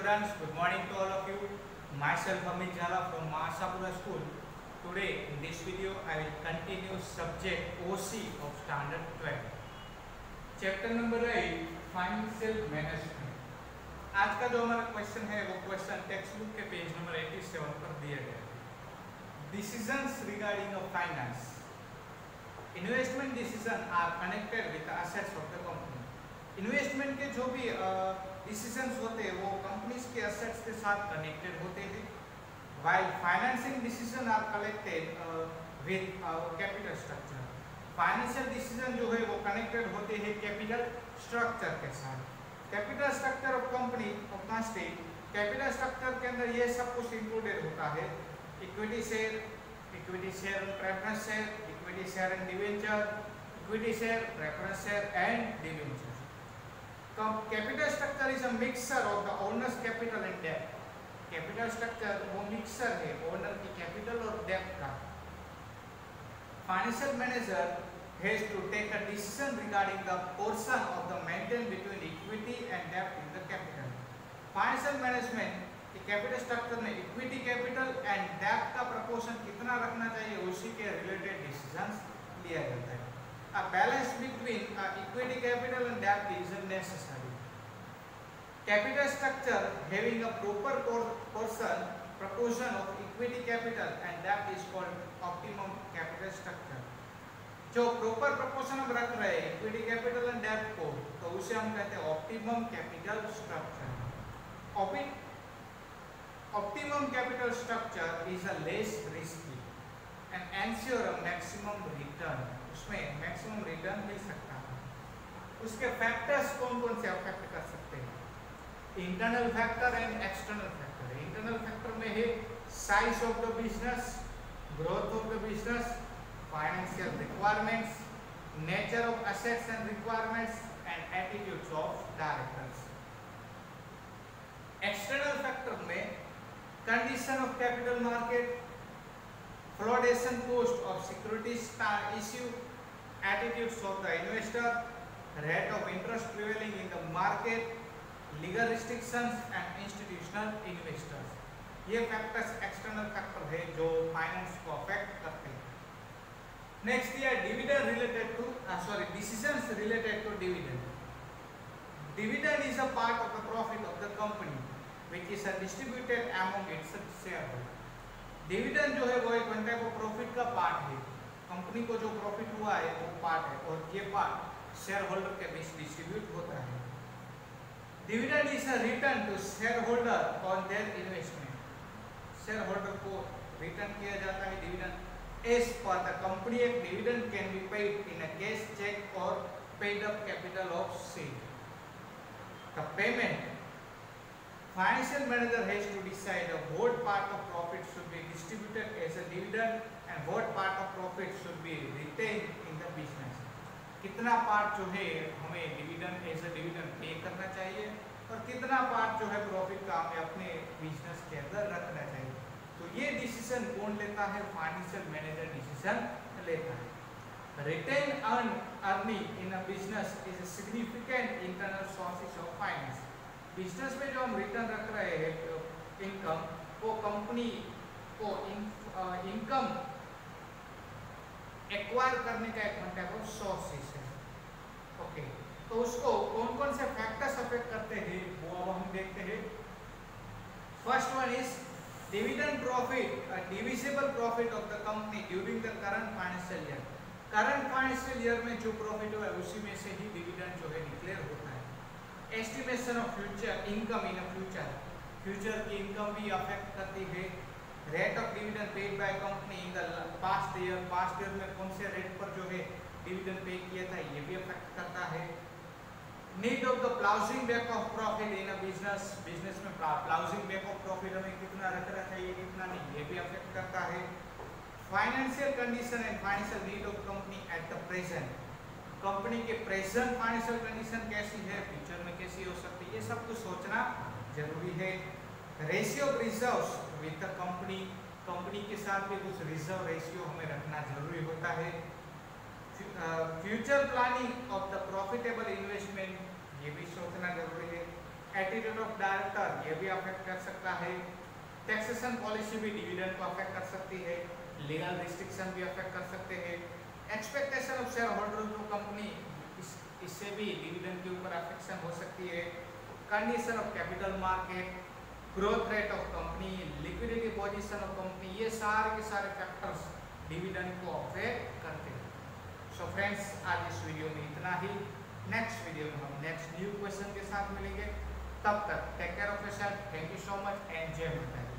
students, good morning to all of you. Myself Amit Jhala from Mahasapura School. Today in this video I will continue subject OC of standard 12. Chapter number 8 Financial Management. आज का जो हमारा question है वो question textbook के page number 87 पर दिया गया है. Decisions regarding of finance. Investment decisions are connected with the assets of the company. Investment के जो भी डिसीजंस होते हैं वो कंपनीज के एसेट्स के साथ कनेक्टेड होते हैं, while financing decisions are connected with capital structure. Financial decision जो है वो कनेक्टेड होते हैं कैपिटल स्ट्रक्चर के साथ. Capital structure of company of country, capital structure के अंदर ये सब कुछ इंक्लूडेड होता है. Equity share preference share, equity share and debenture, equity share preference share and debenture. Capital structure is a mixture of the owner's capital and डेब्ट. Capital structure वो mixture है ओनर की कैपिटल और डेब्ट का. Financial manager has to take a decision regarding the portion of the maintain between equity and डेब्ट in the capital. Financial management की capital structure में इक्विटी कैपिटल एंड डेब्ट का प्रोपोर्शन कितना रखना चाहिए उसी के रिलेटेड डिसीजंस लिया जाता है. A balance between equity capital and debt is necessary. Capital structure having a proper proportion of equity capital and debt is called optimum capital structure. जो proper proportion हम रख रहे हैं equity capital and debt को, तो उसे हम कहते हैं optimum capital structure. Optimum capital structure is a less risky and ensure a maximum return. उसमें मैक्सिमम रिटर्न मिल सकता है. उसके फैक्टर्स कौन कौन से अफेक्ट कर सकते हैं? Internal factor and external factor. Internal factor में है size of the business, growth of the business, financial requirements, nature of assets and requirements and attitudes of directors. External factor में condition of capital market, flotation cost of securities issue, attitudes of the investor, rate of interest prevailing in the market, legal restrictions and institutional investors. ये factors external factor है जो finance को affect करते हैं. Next ये dividend related to decisions related to dividend. Dividend is a part of the profit of the company which is distributed among its shareholder. Dividend जो है वो एक वन टाइप ऑफ प्रॉफिट का part है. Company को जो profit हुआ है वो पार्ट है और ये पार्ट शेयर होल्डर के बीच डिस्ट्रीब्यूट होता है. Dividend is a return to share holder on their investment. Share holder को रिटर्न किया जाता है dividend as per the company. एक dividend can be paid in a cash cheque और paid up capital of share. The payment financial manager has to decide what part of profit should be distributed as a dividend and what part of profit should be retained in the business. कितना part जो है हमें dividend as a dividend pay करना चाहिए और कितना part जो है प्रॉफिट का हमें अपने बिजनेस के अंदर रखना चाहिए. तो ये डिसीजन कौन लेता है? फाइनेंशियल मैनेजर डिसीजन लेता है. Retain earning in a business is a significant internal sources of finance. Business में जो हम रिटर्न रख रहे हैं इनकम, वो कंपनी को इनकम एक्वायर करने का एक टाइप ऑफ सोर्सेस है. ओके, तो उसको कौन कौन से फैक्टर्स अफेक्ट करते हैं वो अब हम देखते हैं. First one is dividend profit, divisible profit of the company during the current financial year. Current financial year में जो प्रॉफिट हुआ है उसी में से ही डिविडेंड जो है डिक्लेयर होता है. Estimation of future income in future, future की इनकम भी अफेक्ट करती है. Rate of dividend paid by company in the past year में कौन से रेट पर जो है डिविडेंड पे किया था ये भी अफेक्ट करता है. Need of the ploughing back of profit in a business, business में प्लाउजिंग बैक ऑफ प्रॉफिट हमें कितना रखना चाहिए कितना नहीं ये भी अफेक्ट करता है. Financial condition and financial need of company at the present, company के प्रेजेंट फाइनेंशियल कंडीशन कैसी है, फ्यूचर में कैसी हो सकती है, ये सब कुछ सोचना जरूरी है. Ratio of reserves with the company, company के साथ भी कुछ रिजर्व रेशियो हमें रखना जरूरी होता है. Future planning of the profitable investment ये भी सोचना जरूरी है. एटीट्यूड ऑफ डायरेक्टर ये भी अफेक्ट कर सकता है। टैक्सेशन पॉलिसी भी डिविडेंड को अफेक्ट कर सकती है। लीगल रिस्ट्रिक्शन भी अफेक्ट कर सकते हैं। एक्सपेक्टेशन ऑफ शेयर होल्डर जो कंपनी इससे भी डिविडेंड के ऊपर अफेक्शन हो सकती है। Condition of capital market, growth rate of company, liquidity position of company, ये सारे के सारे फैक्टर्स डिविडेंड को अफेक्ट करते हैं। सो फ्रेंड्स, आज इस वीडियो में इतना ही। नेक्स्ट वीडियो में हम नेक्स्ट न्यू क्वेश्चन के साथ मिलेंगे। तब तक take care of yourself. Thank you so much and जय माता दी।